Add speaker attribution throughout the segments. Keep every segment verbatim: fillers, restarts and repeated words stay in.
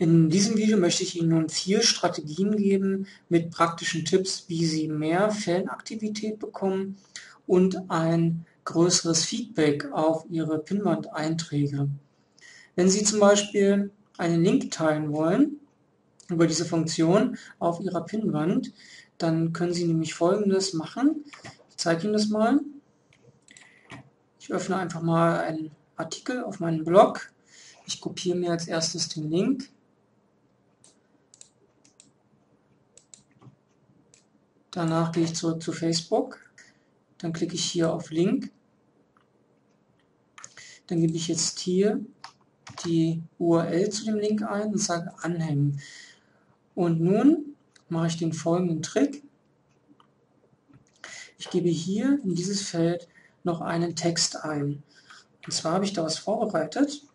Speaker 1: In diesem Video möchte ich Ihnen nun vier Strategien geben mit praktischen Tipps, wie Sie mehr Fanaktivität bekommen und ein größeres Feedback auf Ihre Pinnwand-Einträge. Wenn Sie zum Beispiel einen Link teilen wollen über diese Funktion auf Ihrer Pinnwand, dann können Sie nämlich Folgendes machen. Ich zeige Ihnen das mal. Ich öffne einfach mal einen Artikel auf meinem Blog. Ich kopiere mir als erstes den Link. Danach gehe ich zurück zu Facebook. Dann klicke ich hier auf Link. Dann gebe ich jetzt hier die U R L zu dem Link ein und sage Anhängen. Und nun mache ich den folgenden Trick. Ich gebe hier in dieses Feld noch einen Text ein. Und zwar habe ich da was vorbereitet.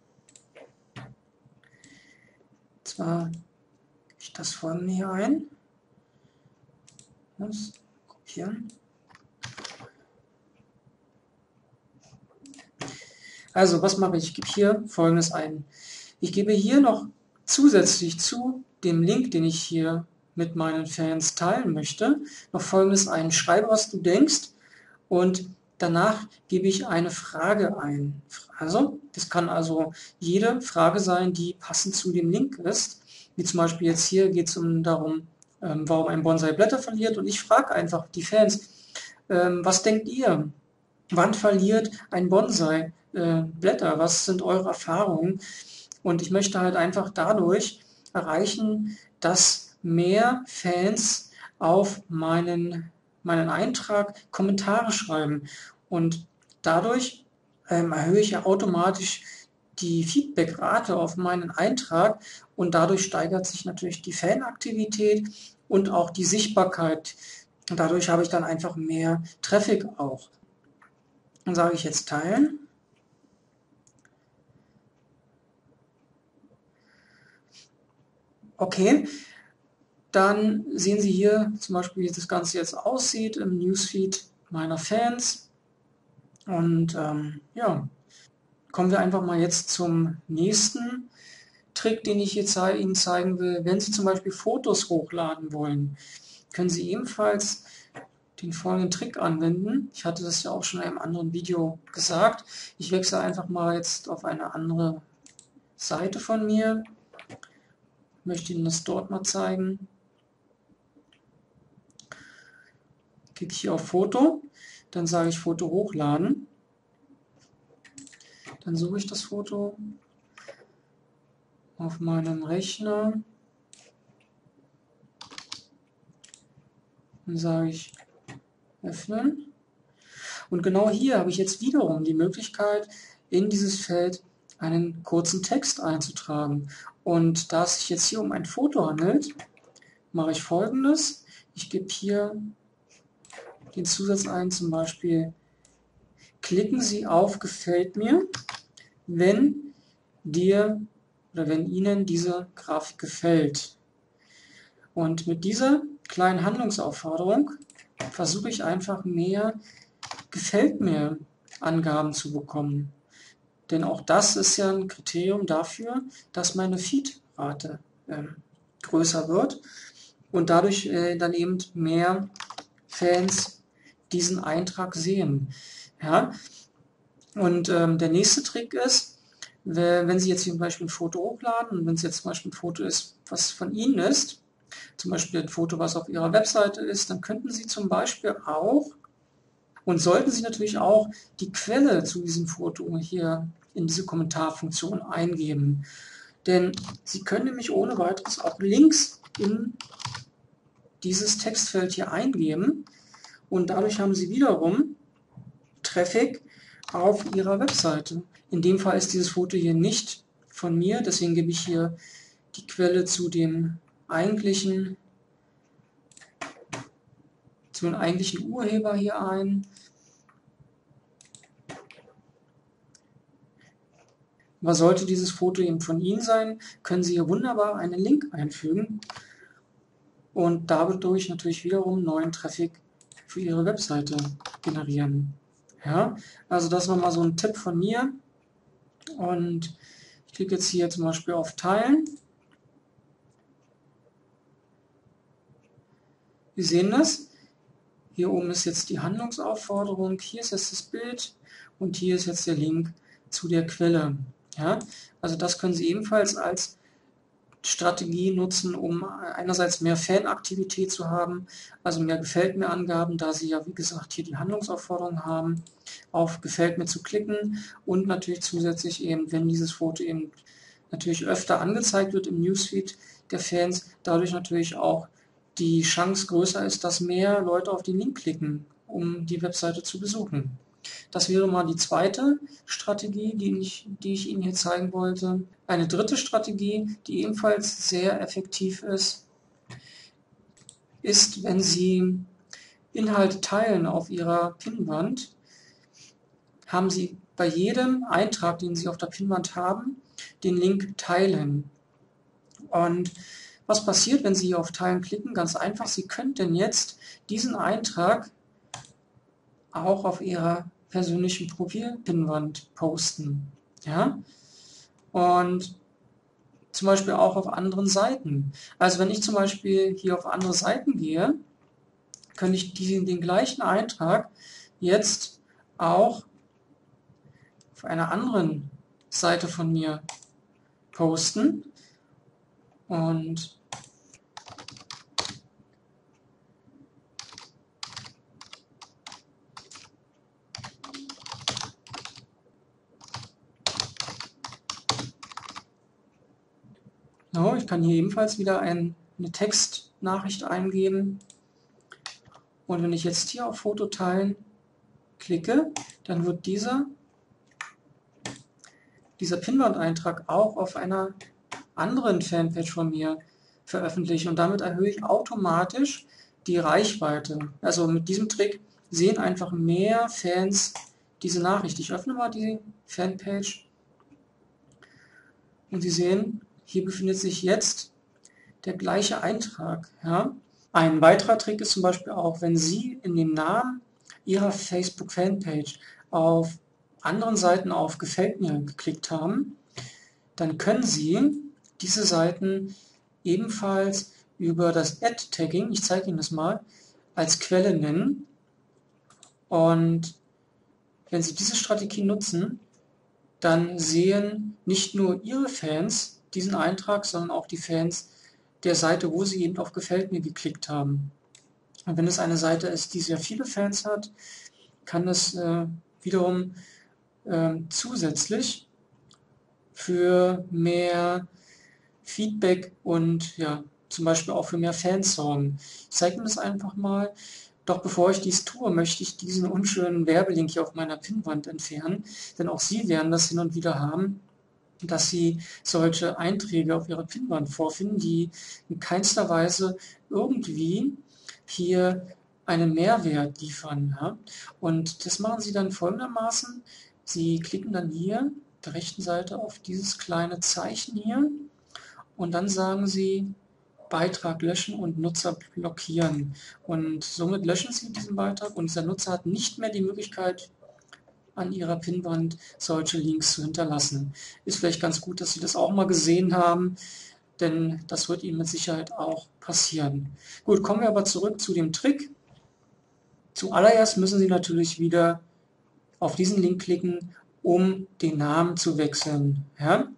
Speaker 1: Und zwar gebe ich das folgende hier ein. Das kopieren. Also, was mache ich? Ich gebe hier Folgendes ein. Ich gebe hier noch zusätzlich zu dem Link, den ich hier mit meinen Fans teilen möchte, noch Folgendes ein. Schreibe, was du denkst, und danach gebe ich eine Frage ein. Also, das kann also jede Frage sein, die passend zu dem Link ist. Wie zum Beispiel jetzt hier geht es um darum, ähm, warum ein Bonsai Blätter verliert. Und ich frage einfach die Fans, ähm, was denkt ihr? Wann verliert ein Bonsai äh, Blätter? Was sind eure Erfahrungen? Und ich möchte halt einfach dadurch erreichen, dass mehr Fans auf meinen, meinen Eintrag Kommentare schreiben. Und dadurch ähm, erhöhe ich ja automatisch die Feedbackrate auf meinen Eintrag und dadurch steigert sich natürlich die Fanaktivität und auch die Sichtbarkeit. Und dadurch habe ich dann einfach mehr Traffic auch. Dann sage ich jetzt teilen. Okay, dann sehen Sie hier zum Beispiel, wie das Ganze jetzt aussieht im Newsfeed meiner Fans. Und ähm, ja, kommen wir einfach mal jetzt zum nächsten Trick, den ich jetzt Ihnen zeigen will. Wenn Sie zum Beispiel Fotos hochladen wollen, können Sie ebenfalls den folgenden Trick anwenden. Ich hatte das ja auch schon in einem anderen Video gesagt. Ich wechsle einfach mal jetzt auf eine andere Seite von mir. Ich möchte Ihnen das dort mal zeigen. Klicke ich hier auf Foto, dann sage ich Foto hochladen. Dann suche ich das Foto auf meinem Rechner. Dann sage ich öffnen. Und genau hier habe ich jetzt wiederum die Möglichkeit, in dieses Feld einen kurzen Text einzutragen. Und da es sich jetzt hier um ein Foto handelt, mache ich Folgendes. Ich gebe hier den Zusatz ein, zum Beispiel: Klicken Sie auf Gefällt mir, wenn dir oder wenn Ihnen diese Grafik gefällt. Und mit dieser kleinen Handlungsaufforderung versuche ich einfach mehr Gefällt mir Angaben zu bekommen. Denn auch das ist ja ein Kriterium dafür, dass meine Feedrate äh, größer wird und dadurch äh, dann eben mehr Fans diesen Eintrag sehen. Ja? Und ähm, der nächste Trick ist, wenn Sie jetzt zum Beispiel ein Foto hochladen und wenn es jetzt zum Beispiel ein Foto ist, was von Ihnen ist, zum Beispiel ein Foto, was auf Ihrer Webseite ist, dann könnten Sie zum Beispiel auch und sollten Sie natürlich auch die Quelle zu diesem Foto hier in diese Kommentarfunktion eingeben. Denn Sie können nämlich ohne weiteres auch Links in dieses Textfeld hier eingeben und dadurch haben Sie wiederum Traffic auf Ihrer Webseite. In dem Fall ist dieses Foto hier nicht von mir, deswegen gebe ich hier die Quelle zu dem eigentlichen, zu dem eigentlichen Urheber hier ein. Aber sollte dieses Foto eben von Ihnen sein, können Sie hier wunderbar einen Link einfügen und dadurch natürlich wiederum neuen Traffic für Ihre Webseite generieren. Ja, also das ist nochmal so ein Tipp von mir. Und ich klicke jetzt hier zum Beispiel auf Teilen. Sie sehen das. Hier oben ist jetzt die Handlungsaufforderung, hier ist jetzt das Bild und hier ist jetzt der Link zu der Quelle. Ja? Also das können Sie ebenfalls als Strategie nutzen, um einerseits mehr Fanaktivität zu haben, also mehr Gefällt mir Angaben, da Sie ja wie gesagt hier die Handlungsaufforderung haben, auf Gefällt mir zu klicken und natürlich zusätzlich eben, wenn dieses Foto eben natürlich öfter angezeigt wird im Newsfeed der Fans, dadurch natürlich auch die Chance größer ist, dass mehr Leute auf den Link klicken, um die Webseite zu besuchen. Das wäre mal die zweite Strategie, die ich, die ich Ihnen hier zeigen wollte. Eine dritte Strategie, die ebenfalls sehr effektiv ist, ist, wenn Sie Inhalte teilen auf Ihrer Pinnwand, haben Sie bei jedem Eintrag, den Sie auf der Pinnwand haben, den Link Teilen. Und was passiert, wenn Sie auf Teilen klicken? Ganz einfach, Sie könnten jetzt diesen Eintrag auch auf Ihrer persönlichen Profilpinnwand posten. Ja? Und zum Beispiel auch auf anderen Seiten. Also wenn ich zum Beispiel hier auf andere Seiten gehe, könnte ich diesen, den gleichen Eintrag jetzt auch auf einer anderen Seite von mir posten. Und so, ich kann hier ebenfalls wieder ein, eine Textnachricht eingeben. Und wenn ich jetzt hier auf Foto teilen klicke, dann wird dieser, dieser Pinnwand-Eintrag auch auf einer anderen Fanpage von mir veröffentlicht. Und damit erhöhe ich automatisch die Reichweite. Also mit diesem Trick sehen einfach mehr Fans diese Nachricht. Ich öffne mal die Fanpage und Sie sehen, hier befindet sich jetzt der gleiche Eintrag. Ja? Ein weiterer Trick ist zum Beispiel auch, wenn Sie in dem Namen Ihrer Facebook-Fanpage auf anderen Seiten auf Gefällt mir geklickt haben, dann können Sie diese Seiten ebenfalls über das Ad-Tagging, ich zeige Ihnen das mal, als Quelle nennen. Und wenn Sie diese Strategie nutzen, dann sehen nicht nur Ihre Fans diesen Eintrag, sondern auch die Fans der Seite, wo Sie eben auf Gefällt mir geklickt haben. Und wenn es eine Seite ist, die sehr viele Fans hat, kann es äh, wiederum äh, zusätzlich für mehr Feedback und ja, zum Beispiel auch für mehr Fans sorgen. Ich zeige Ihnen das einfach mal. Doch bevor ich dies tue, möchte ich diesen unschönen Werbelink hier auf meiner Pinnwand entfernen, denn auch Sie werden das hin und wieder haben, dass Sie solche Einträge auf Ihrer Pinnwand vorfinden, die in keinster Weise irgendwie hier einen Mehrwert liefern. Ja? Und das machen Sie dann folgendermaßen. Sie klicken dann hier auf der rechten Seite auf dieses kleine Zeichen hier und dann sagen Sie Beitrag löschen und Nutzer blockieren. Und somit löschen Sie diesen Beitrag und dieser Nutzer hat nicht mehr die Möglichkeit, an Ihrer Pinnwand solche Links zu hinterlassen. Ist vielleicht ganz gut, dass Sie das auch mal gesehen haben, denn das wird Ihnen mit Sicherheit auch passieren. Gut, kommen wir aber zurück zu dem Trick. Zuallererst müssen Sie natürlich wieder auf diesen Link klicken, um den Namen zu wechseln. Ja?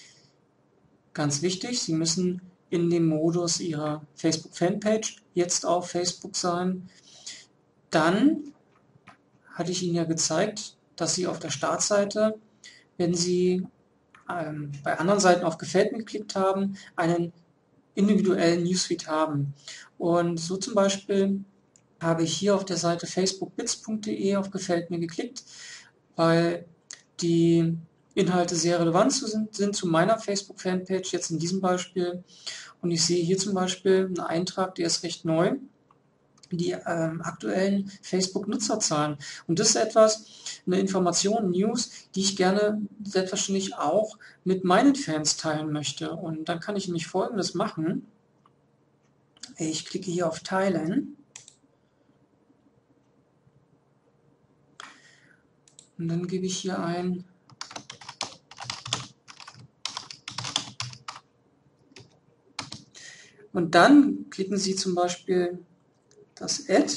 Speaker 1: Ganz wichtig, Sie müssen in dem Modus Ihrer Facebook-Fanpage jetzt auf Facebook sein. Dann hatte ich Ihnen ja gezeigt, dass Sie auf der Startseite, wenn Sie ähm, bei anderen Seiten auf Gefällt mir geklickt haben, einen individuellen Newsfeed haben. Und so zum Beispiel habe ich hier auf der Seite facebookbits punkt de auf Gefällt mir geklickt, weil die Inhalte sehr relevant sind, sind zu meiner Facebook-Fanpage, jetzt in diesem Beispiel. Und ich sehe hier zum Beispiel einen Eintrag, der ist recht neu, die ähm, aktuellen Facebook-Nutzerzahlen. Und das ist etwas, eine Information, News, die ich gerne selbstverständlich auch mit meinen Fans teilen möchte. Und dann kann ich nämlich Folgendes machen. Ich klicke hier auf Teilen. Und dann gebe ich hier ein und dann klicken Sie zum Beispiel das Add.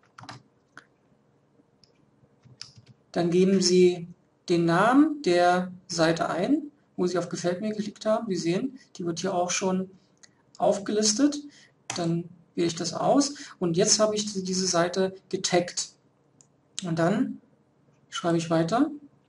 Speaker 1: Dann geben Sie den Namen der Seite ein, wo Sie auf Gefällt mir geklickt haben. Sie sehen, die wird hier auch schon aufgelistet. Dann wähle ich das aus und jetzt habe ich diese Seite getaggt. Und dann schreibe ich weiter.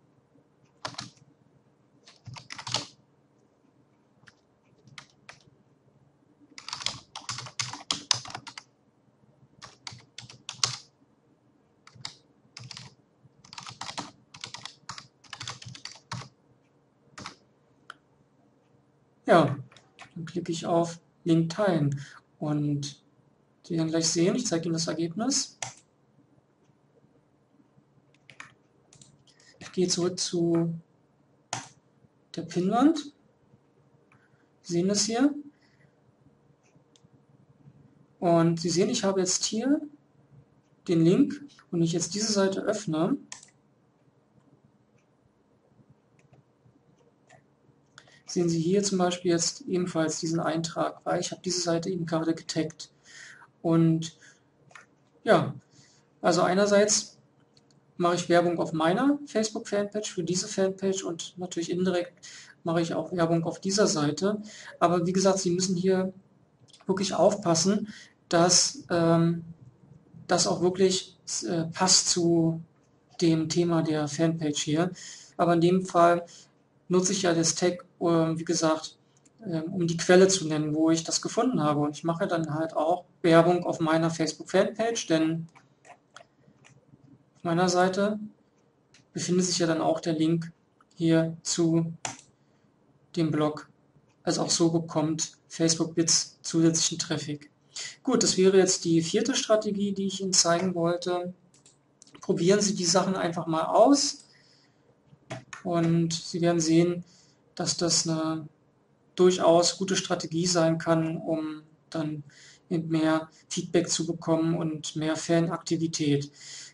Speaker 1: Ja, dann klicke ich auf Link teilen und Sie werden gleich sehen, ich zeige Ihnen das Ergebnis. Ich gehe zurück zu der Pinnwand. Sie sehen das hier. Und Sie sehen, ich habe jetzt hier den Link und ich jetzt diese Seite öffne, sehen Sie hier zum Beispiel jetzt ebenfalls diesen Eintrag, weil ich habe diese Seite eben gerade getaggt. Und ja, also einerseits mache ich Werbung auf meiner Facebook-Fanpage für diese Fanpage und natürlich indirekt mache ich auch Werbung auf dieser Seite. Aber wie gesagt, Sie müssen hier wirklich aufpassen, dass ähm, das auch wirklich äh, passt zu dem Thema der Fanpage hier. Aber in dem Fall nutze ich ja das Tag, äh, wie gesagt, äh, um die Quelle zu nennen, wo ich das gefunden habe. Und ich mache dann halt auch Werbung auf meiner Facebook-Fanpage, denn auf meiner Seite befindet sich ja dann auch der Link hier zu dem Blog. Also auch so bekommt Facebook Bits zusätzlichen Traffic. Gut, das wäre jetzt die vierte Strategie, die ich Ihnen zeigen wollte. Probieren Sie die Sachen einfach mal aus und Sie werden sehen, dass das eine durchaus gute Strategie sein kann, um dann mehr Feedback zu bekommen und mehr Fanaktivität.